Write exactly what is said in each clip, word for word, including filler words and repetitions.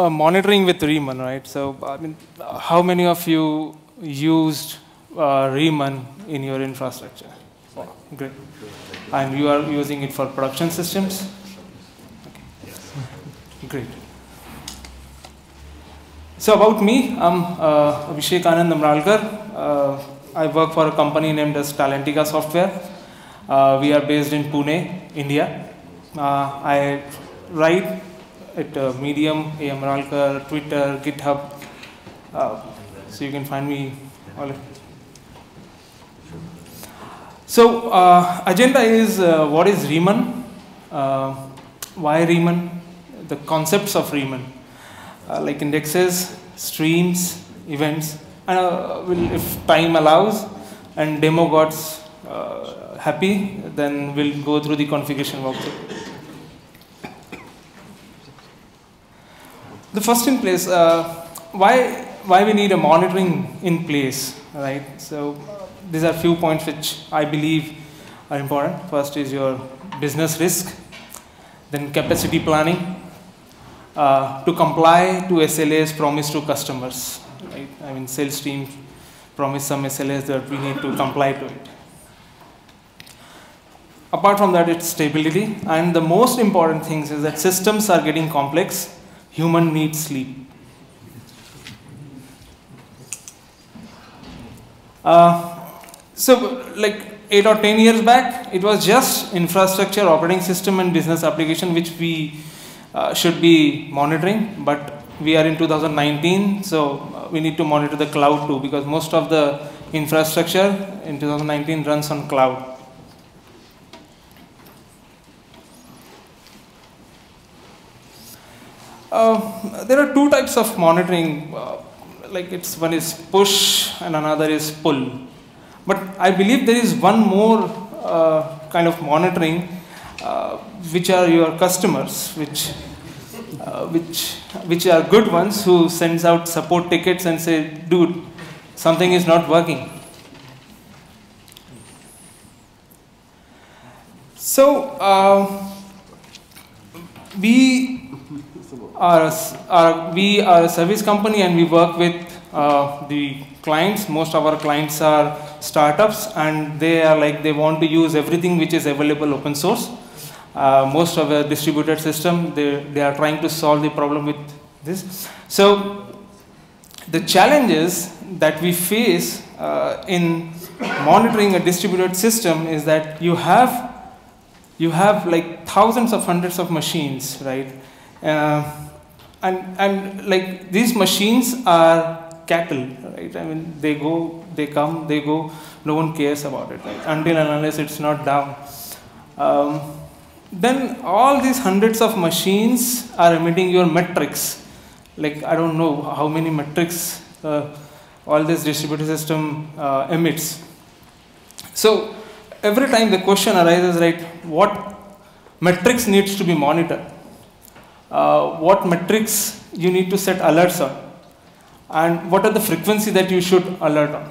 uh, monitoring with Riemann, right? So, I mean, how many of you used uh, Riemann in your infrastructure? Oh, great. And you are using it for production systems? Okay. Great. So about me, I'm uh, Abhishek Anand Amralkar. Uh, I work for a company named as Talentica Software. Uh, we are based in Pune, India. Uh, I write at uh, Medium, A. Amralkar, Twitter, GitHub. Uh, so you can find me all. So uh, agenda is uh, what is Riemann, uh, why Riemann, the concepts of Riemann, uh, like indexes, streams, events, and uh, we'll, if time allows and demo got uh, happy, then we'll go through the configuration walkthrough. The first in place, uh, why why we need a monitoring in place, right? So these are few points which I believe are important. First is your business risk, then capacity planning, uh, to comply to S L As promised to customers, right? I mean, sales team promise some S L As that we need to comply to it. Apart from that, it's stability, and the most important things is that systems are getting complex. Human needs sleep. Uh, so, like eight or ten years back, it was just infrastructure, operating system, and business application which we uh, should be monitoring. But we are in two thousand nineteen, so uh, we need to monitor the cloud too, because most of the infrastructure in two thousand nineteen runs on cloud. Uh, there are two types of monitoring, uh, like it's one is push and another is pull. But I believe there is one more uh, kind of monitoring, uh, which are your customers, which, uh, which, which are good ones who sends out support tickets and say, dude, something is not working. So uh, we Are, are, we are a service company and we work with uh, the clients. Most of our clients are startups and they are like, they want to use everything which is available open source. Uh, most of the distributed system, they, they are trying to solve the problem with this. So the challenges that we face uh, in monitoring a distributed system is that you have, you have like thousands of hundreds of machines, right? Uh, And, and like these machines are cattle, right? I mean, they go, they come, they go, no one cares about it, right? Until and unless it's not down. Um, then all these hundreds of machines are emitting your metrics. Like, I don't know how many metrics uh, all this distributed system uh, emits. So every time the question arises, right, what metrics needs to be monitored? Uh, what metrics you need to set alerts on, and what are the frequency that you should alert on.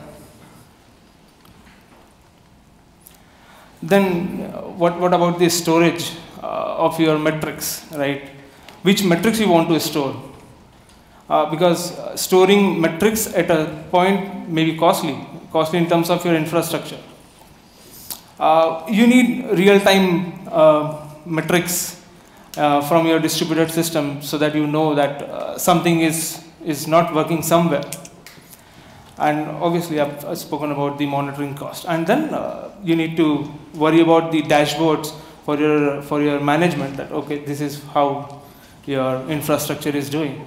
Then uh, what, what about the storage uh, of your metrics, right? Which metrics you want to store? Uh, because uh, storing metrics at a point may be costly, costly in terms of your infrastructure. Uh, you need real-time uh, metrics Uh, from your distributed system so that you know that uh, something is, is not working somewhere. And obviously I've, I've spoken about the monitoring cost. And then uh, you need to worry about the dashboards for your, for your management, that okay, this is how your infrastructure is doing.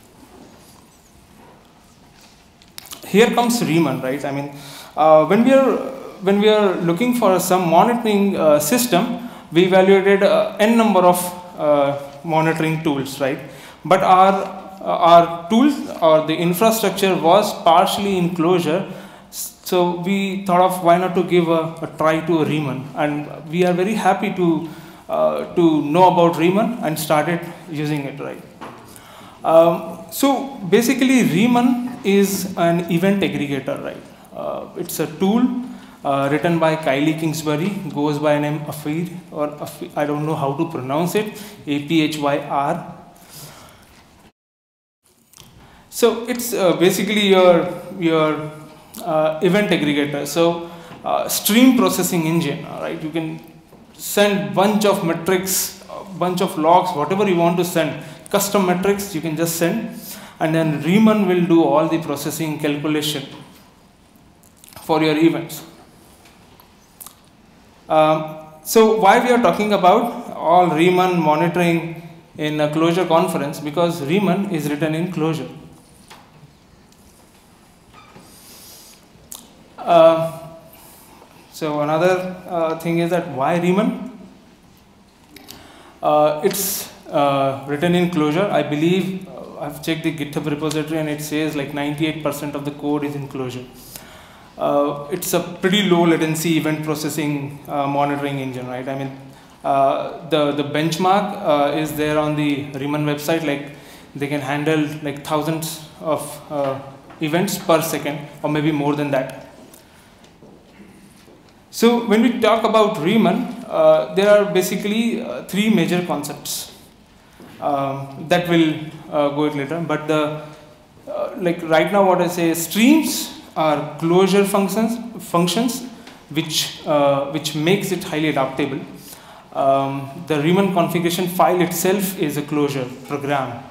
Here comes Riemann, right? I mean, uh, when, we are, when we are looking for some monitoring uh, system, we evaluated uh, n number of Uh, monitoring tools, right? But our uh, our tools or the infrastructure was partially in Clojure, so we thought of why not to give a, a try to a Riemann, and we are very happy to uh, to know about Riemann and started using it, right? Um, so basically, Riemann is an event aggregator, right? Uh, it's a tool Uh, written by Kylie Kingsbury, goes by name Afir, or Afir, I don't know how to pronounce it, A P H Y R. So it's uh, basically your, your uh, event aggregator. So uh, stream processing engine, all right? You can send bunch of metrics, bunch of logs, whatever you want to send, custom metrics you can just send, and then Riemann will do all the processing calculation for your events. Um, so why we are talking about all Riemann monitoring in a Clojure conference? Because Riemann is written in Clojure. Uh, so another uh, thing is that why Riemann? Uh, it's uh, written in Clojure. I believe uh, I've checked the GitHub repository and it says like ninety-eight percent of the code is in Clojure. Uh, it's a pretty low latency event processing uh, monitoring engine, right? I mean, uh, the the benchmark uh, is there on the Riemann website. Like they can handle like thousands of uh, events per second, or maybe more than that. So when we talk about Riemann, uh, there are basically uh, three major concepts um, that will uh, go it later. But the uh, like right now, what I say is streams are Clojure functions, functions which uh, which makes it highly adaptable. Um, the Riemann configuration file itself is a Clojure program.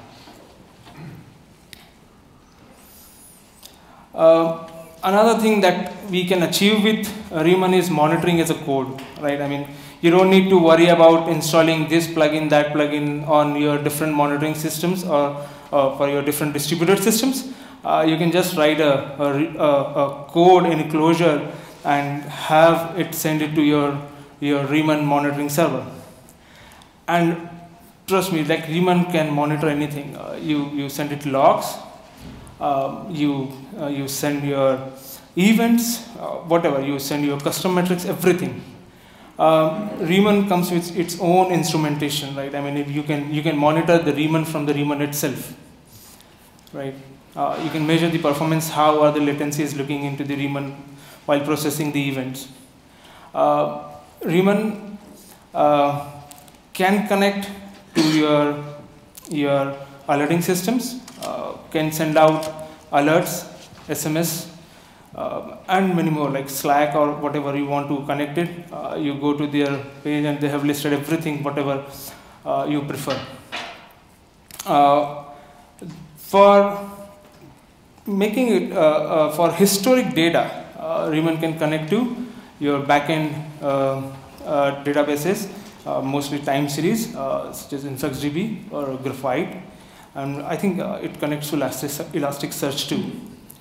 Uh, another thing that we can achieve with Riemann is monitoring as a code, right? I mean, you don't need to worry about installing this plugin, that plugin on your different monitoring systems or uh, for your different distributed systems. Uh, you can just write a, a, a code in Clojure and have it send it to your, your Riemann monitoring server. And trust me, like Riemann can monitor anything. Uh, you, you send it logs, uh, you, uh, you send your events, uh, whatever, you send your custom metrics, everything. Um, Riemann comes with its own instrumentation, right? I mean, if you can, you can monitor the Riemann from the Riemann itself, right? Uh, you can measure the performance, how are the latencies looking into the Riemann while processing the events. Uh, Riemann uh, can connect to your, your alerting systems, uh, can send out alerts, S M S, uh, and many more like Slack or whatever you want to connect it. Uh, you go to their page and they have listed everything, whatever uh, you prefer. Uh, for making it uh, uh, for historic data, uh, Riemann can connect to your backend uh, uh, databases, uh, mostly time series, uh, such as InfluxDB or Graphite, and I think uh, it connects to Elastic, Elasticsearch too.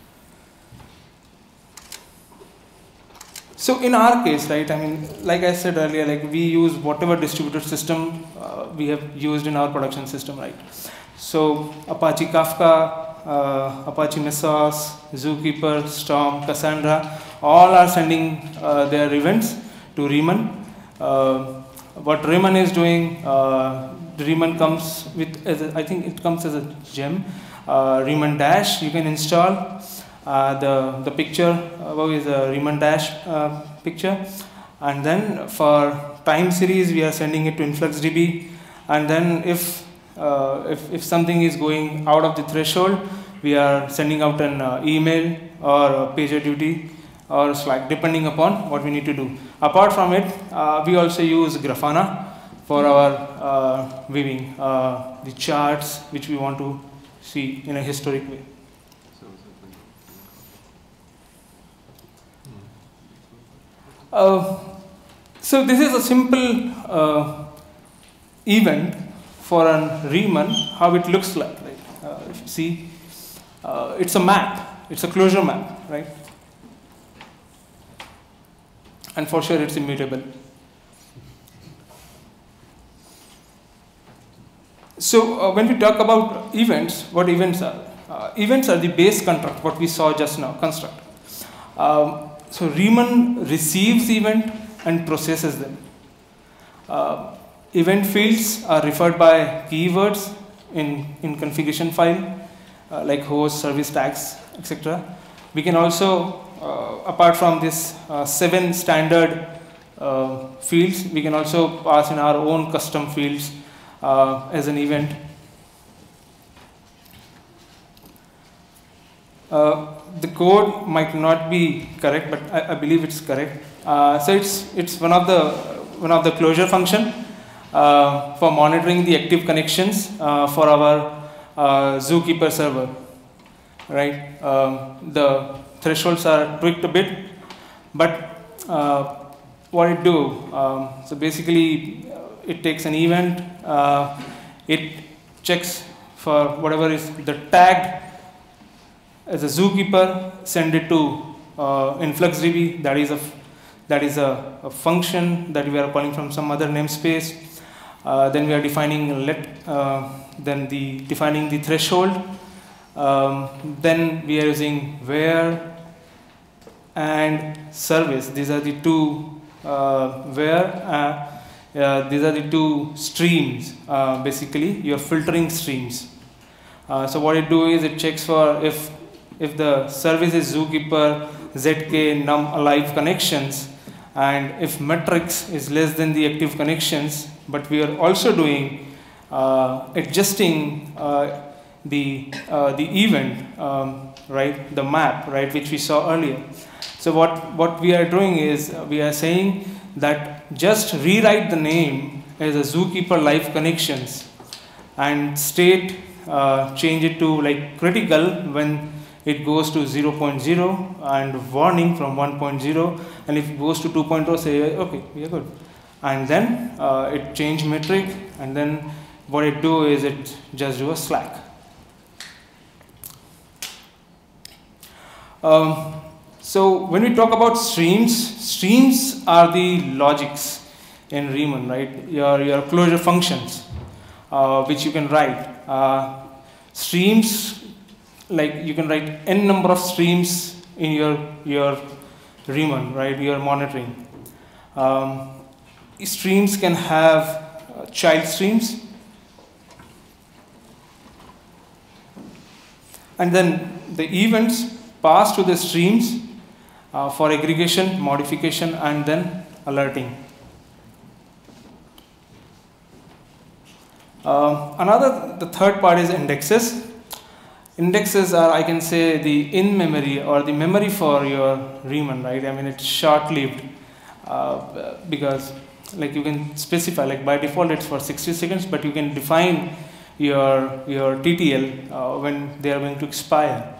So in our case, right, I mean, like I said earlier, like we use whatever distributed system uh, we have used in our production system, right? So Apache Kafka, Uh, Apache Mesos, Zookeeper, Storm, Cassandra, all are sending uh, their events to Riemann. Uh, what Riemann is doing, uh, Riemann comes with, as a, I think it comes as a gem, uh, Riemann Dash you can install. Uh, the, the picture above is a Riemann Dash uh, picture. And then for time series, we are sending it to InfluxDB. And then if Uh, if, if something is going out of the threshold, we are sending out an uh, email or a PagerDuty or Slack, depending upon what we need to do. Apart from it, uh, we also use Grafana for our uh, viewing, uh, the charts which we want to see in a historic way. Uh, so this is a simple uh, event for a Riemann, how it looks like, right? Uh, see, uh, it's a map, it's a Clojure map, right? And for sure it's immutable. So uh, when we talk about events, what events are? Uh, events are the base construct, what we saw just now, construct. Um, so Riemann receives event and processes them. Uh, Event fields are referred by keywords in, in configuration file, uh, like host, service tags, et cetera. We can also, uh, apart from this uh, seven standard uh, fields, we can also pass in our own custom fields uh, as an event. uh, the code might not be correct, but I, I believe it's correct. Uh, so it's it's one of the one of the closure function uh, for monitoring the active connections uh, for our uh, Zookeeper server, right? Um, the thresholds are tweaked a bit, but uh, what it do? Um, so basically, uh, it takes an event, uh, it checks for whatever is the tag as a Zookeeper, send it to uh, InfluxDB. That is a that is a, a function that we are calling from some other namespace. Uh, then we are defining let uh, then the defining the threshold. Um, then we are using where and service. These are the two uh, where uh, uh, these are the two streams. Uh, basically, you are filtering streams. Uh, so what it do is it checks for if if the service is Zookeeper, Z K, num alive connections, and if matrix is less than the active connections, but we are also doing uh, adjusting uh, the uh, the event, um, right, the map, right, which we saw earlier. So what what we are doing is uh, we are saying that just rewrite the name as a Zookeeper live connections and state uh, change it to like critical when it goes to zero point zero and warning from one point zero, and if it goes to two point zero, say okay, we are good. And then uh, it change metric, and then what it do is it just do a slack. Um, so when we talk about streams, streams are the logics in Riemann, right? Your your closure functions, uh, which you can write. Uh, streams, like you can write n number of streams in your your Riemann, right? Your monitoring. Um, streams can have uh, child streams, and then the events pass to the streams uh, for aggregation, modification, and then alerting. Uh, another, the third part is indexes. Indexes are, I can say, the in-memory or the memory for your Riemann, right? I mean, it's short-lived uh, because, like, you can specify, like, by default it's for sixty seconds, but you can define your your T T L uh, when they are going to expire.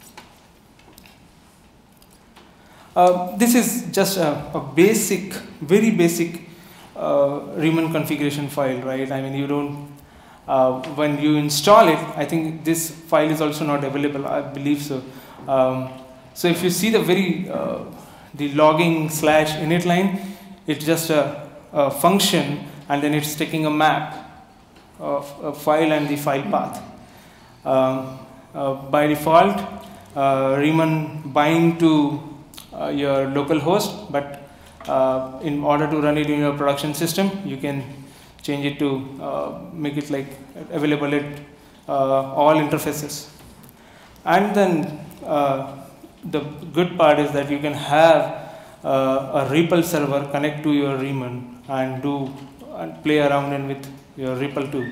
Uh, this is just a, a basic, very basic uh, Riemann configuration file, right? I mean, you don't. Uh, when you install it, I think this file is also not available, I believe so. Um, so if you see the very, uh, the logging slash init line, it's just a, a function, and then it's taking a map of a file and the file path. Um, uh, by default, uh, Riemann bind to uh, your local host, but uh, in order to run it in your production system, you can change it to uh, make it like available at uh, all interfaces. And then uh, the good part is that you can have uh, a REPL server connect to your Riemann and do and play around in with your REPL too.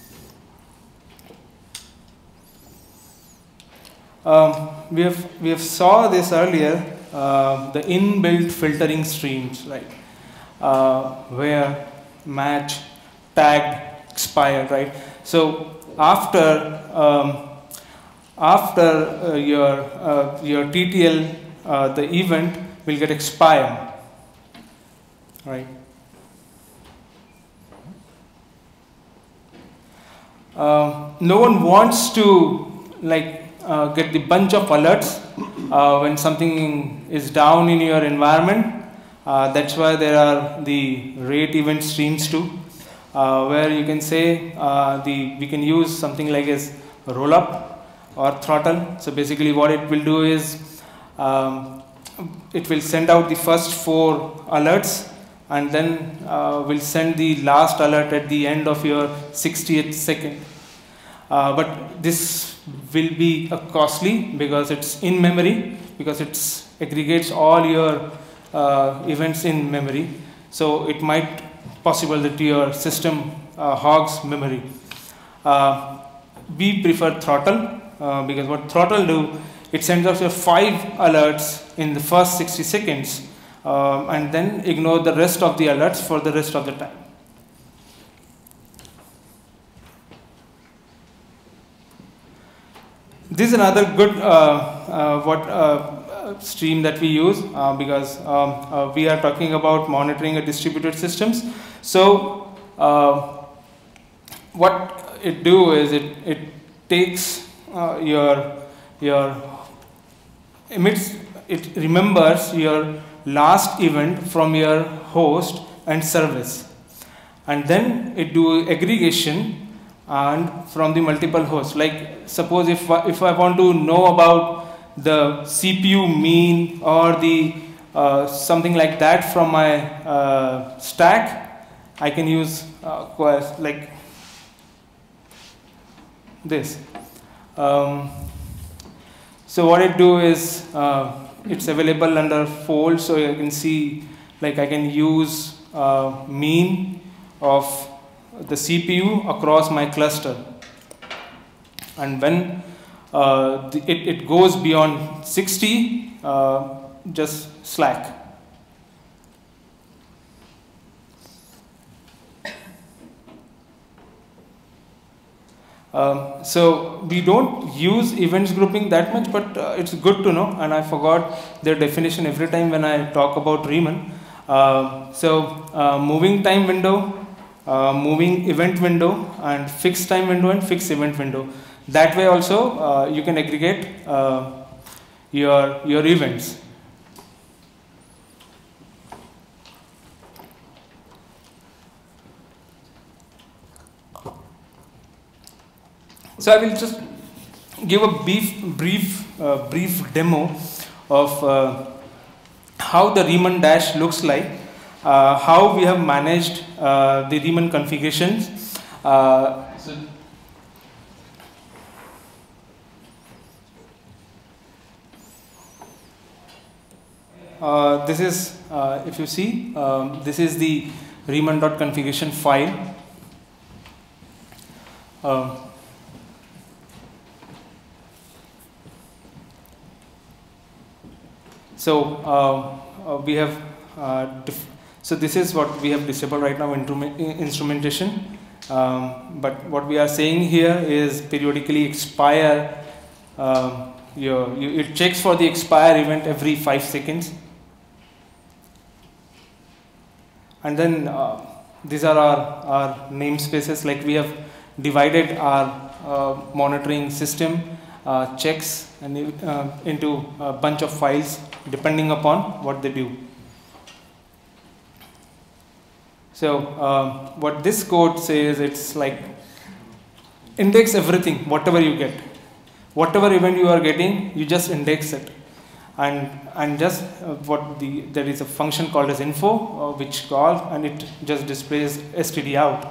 Um, we have we have saw this earlier, uh, the inbuilt filtering streams, right, uh, where match, tagged, expired, right? So after um, after uh, your uh, your T T L, uh, the event will get expired, right? Uh, no one wants to like uh, get the bunch of alerts uh, when something is down in your environment. Uh, that's why there are the rate event streams too, uh, where you can say uh, the we can use something like as roll up or throttle. So basically, what it will do is um, it will send out the first four alerts, and then uh, will send the last alert at the end of your sixtieth second. Uh, but this will be uh, costly because it's in memory, because it aggregates all your uh, events in memory. So it might possible that your system uh, hogs memory. Uh, we prefer throttle uh, because what throttle do it sends out your five alerts in the first sixty seconds, um, and then ignore the rest of the alerts for the rest of the time. This is another good uh, uh, what uh, stream that we use, uh, because um, uh, we are talking about monitoring a distributed systems. So uh, what it do is it it takes uh, your your emits it remembers your last event from your host and service, and then it do aggregation and from the multiple hosts. Like suppose if if I want to know about the C P U mean or the uh, something like that from my uh, stack, I can use uh, like this. Um, so what it do is uh, it's available under fold, so you can see like I can use uh, mean of the C P U across my cluster, and when uh, the, it, it goes beyond sixty, uh, just slack. Um, so we don't use events grouping that much, but uh, it's good to know, and I forgot their definition every time when I talk about Riemann. Uh, so uh, moving time window, Uh, moving event window, and fixed time window and fixed event window. That way also uh, you can aggregate uh, your your events. So I will just give a brief brief uh, brief demo of uh, how the Riemann dash looks like. Uh, how we have managed uh, the Riemann configurations. Uh, so uh, this is, uh, if you see, um, this is the Riemann.configuration file. Uh, so uh, uh, we have uh, So this is what we have disabled right now, instrumentation. Um, but what we are saying here is periodically expire. Uh, your, you, it checks for the expire event every five seconds. And then uh, these are our, our namespaces. Like we have divided our uh, monitoring system uh, checks and uh, into a bunch of files depending upon what they do. So uh, what this code says, it's like index everything, whatever you get, whatever event you are getting, you just index it, and and just uh, what the there is a function called as info, uh, which calls and it just displays std out.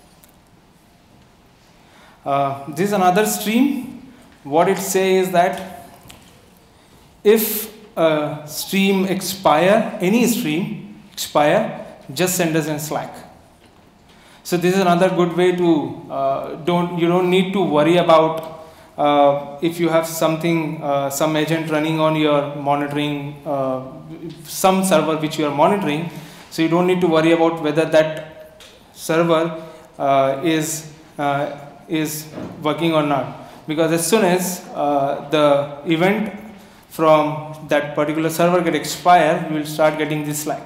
Uh, this is another stream. What it says is that if a stream expire, any stream expire, just send us in Slack. So this is another good way to uh, don't you don't need to worry about uh, if you have something uh, some agent running on your monitoring uh, some server which you are monitoring. So you don't need to worry about whether that server uh, is uh, is working or not, because as soon as uh, the event from that particular server get expire, you will start getting this Slack.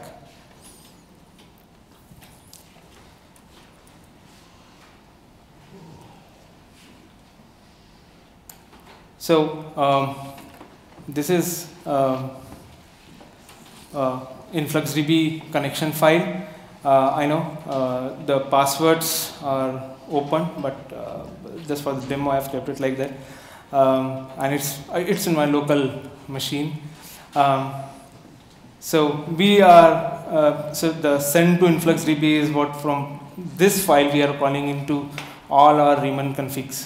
So um, this is uh, uh, InfluxDB connection file. Uh, I know uh, the passwords are open, but uh, just for the demo, I have kept it like that. Um, and it's it's in my local machine. Um, so we are uh, so the send to InfluxDB is what from this file we are calling into all our Riemann configs.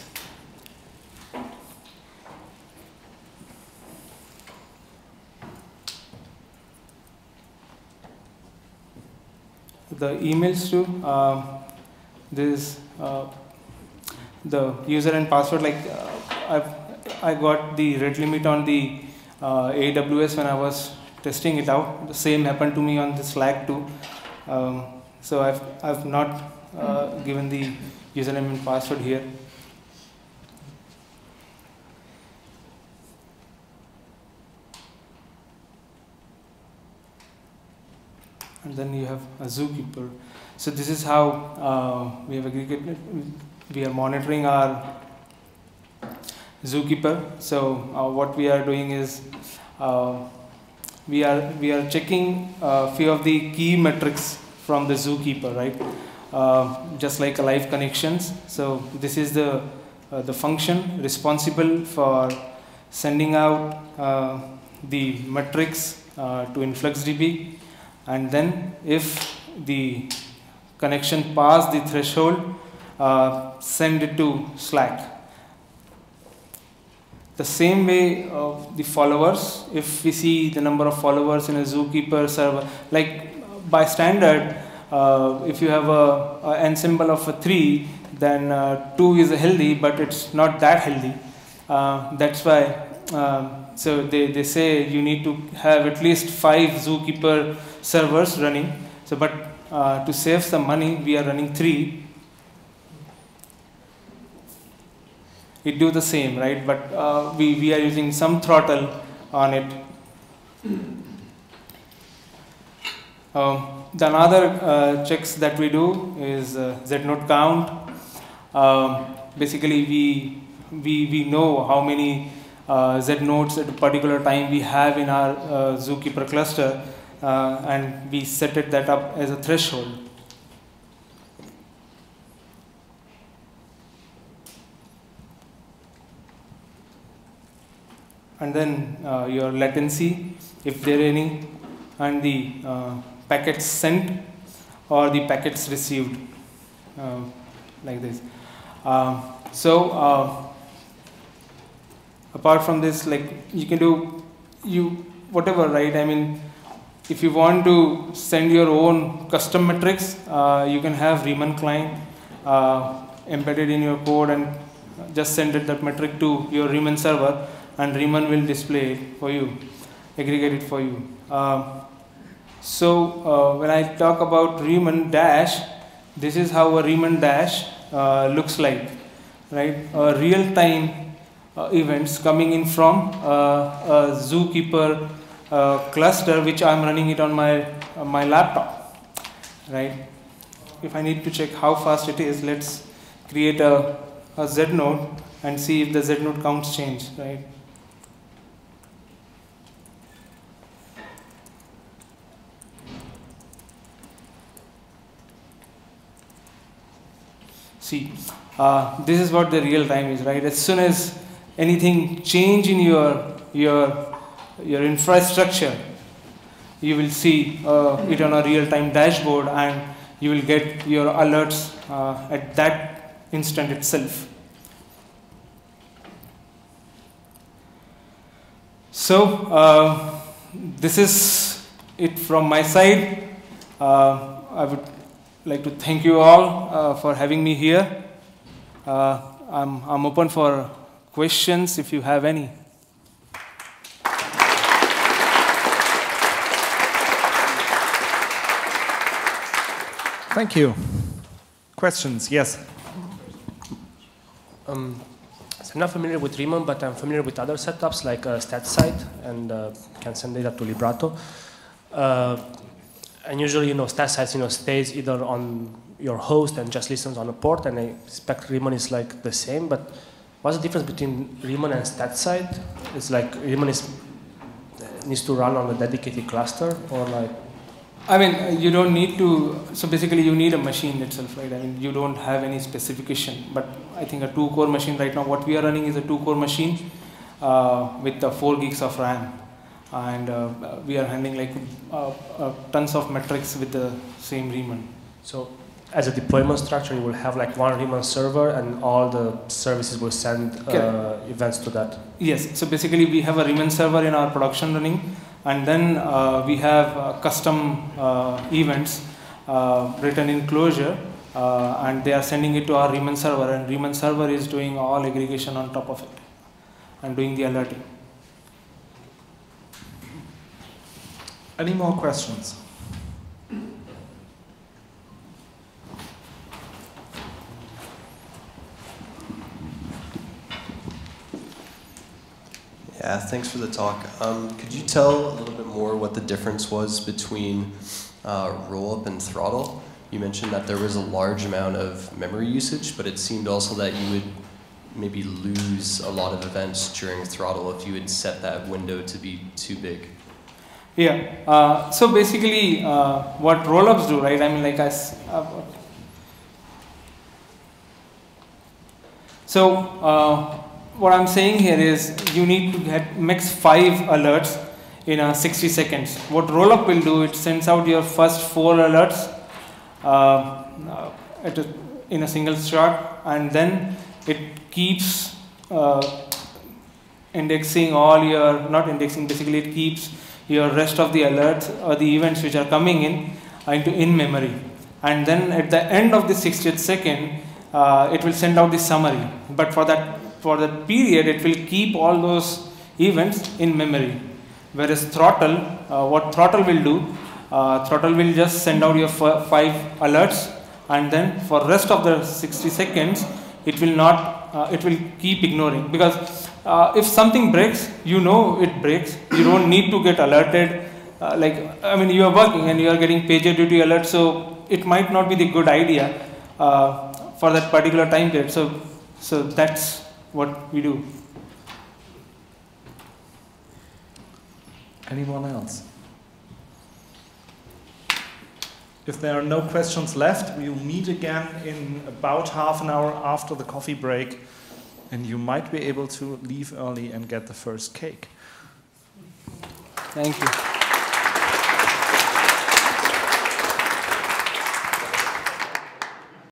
The emails too. Uh, this uh, the user and password. Like uh, I've I got the rate limit on the uh, A W S when I was testing it out. The same happened to me on the Slack too. Um, so I've, I've not uh, given the username and password here. And then you have a zookeeper. So this is how uh, we have aggregated. We are monitoring our zookeeper. So uh, what we are doing is uh, we are we are checking a few of the key metrics from the zookeeper, right? Uh, just like a live connections. So this is the uh, the function responsible for sending out uh, the metrics uh, to InfluxDB. And then if the connection passed the threshold, uh, send it to Slack. The same way of the followers, if we see the number of followers in a zookeeper server, like by standard, uh, if you have a, a n symbol of a three, then uh, two is healthy, but it's not that healthy. Uh, that's why. Um, So they, they say you need to have at least five zookeeper servers running. So, but uh, to save some money, we are running three. It do the same, right? But uh, we, we are using some throttle on it. Um, the another uh, checks that we do is uh, Z node count. Um, basically, we, we, we know how many Uh, Z nodes at a particular time we have in our uh, zookeeper cluster, uh, and we set it that up as a threshold. And then uh, your latency, if there are any, and the uh, packets sent or the packets received, uh, like this. Uh, so. Uh, Apart from this, like you can do you whatever, right? I mean, if you want to send your own custom metrics, uh, you can have Riemann client uh, embedded in your code and just send it that metric to your Riemann server, and Riemann will display it for you, aggregate it for you. Uh, so uh, when I talk about Riemann dash, this is how a Riemann dash uh, looks like, right? A real-time Uh, events coming in from uh, a zookeeper uh, cluster, which I'm running it on my uh, my laptop, right? If I need to check how fast it is, let's create a, a Z node and see if the Z node counts change, right? See, uh, this is what the real time is, right? As soon as anything change in your your your infrastructure, you will see uh, it on a real-time dashboard, and you will get your alerts uh, at that instant itself. So uh, this is it from my side. Uh, I would like to thank you all uh, for having me here. Uh, I'm I'm open for questions if you have any. Thank you. Questions? Yes. Um, so I'm not familiar with Riemann, but I'm familiar with other setups like uh, StatSite, and uh, can send data to Librato. Uh, and usually, you know, StatSite, you know, stays either on your host and just listens on a port, and I expect Riemann is like the same. But what's the difference between Riemann and StatSite? It's like Riemann is needs to run on a dedicated cluster, or like. I mean, you don't need to, so basically you need a machine itself, right? I mean, you don't have any specification, but I think a two core machine right now, what we are running is a two core machine uh, with uh, four gigs of RAM. And uh, we are handling like uh, uh, tons of metrics with the same Riemann. So as a deployment structure, you will have like one Riemann server and all the services will send uh, events to that? Yes, so basically we have a Riemann server in our production running. And then uh, we have uh, custom uh, events uh, written in Clojure, uh, and they are sending it to our Riemann server, and Riemann server is doing all aggregation on top of it. and doing the alerting. Any more questions? Yeah, thanks for the talk. Um, could you tell a little bit more what the difference was between uh, roll-up and throttle? You mentioned that there was a large amount of memory usage, but it seemed also that you would maybe lose a lot of events during throttle if you had set that window to be too big. Yeah, uh, so basically uh, what roll-ups do, right? I mean, like I, uh, so uh, what I'm saying here is you need to get mix five alerts in a sixty seconds. What roll-up will do, it sends out your first four alerts uh, at a, in a single shot, and then it keeps uh, indexing all your, not indexing, basically it keeps your rest of the alerts or the events which are coming in into in memory. And then at the end of the sixtieth second, uh, it will send out the summary. But for that, for that period, it will keep all those events in memory. Whereas throttle, uh, what throttle will do, uh, throttle will just send out your five alerts, and then for rest of the sixty seconds, it will not, uh, it will keep ignoring. Because uh, if something breaks, you know it breaks. You don't need to get alerted. Uh, like, I mean, you are working and you are getting pager duty alert, so it might not be the good idea uh, for that particular time period. So, so that's what we do. Anyone else? If there are no questions left, we'll meet again in about half an hour after the coffee break, and you might be able to leave early and get the first cake. Thank you.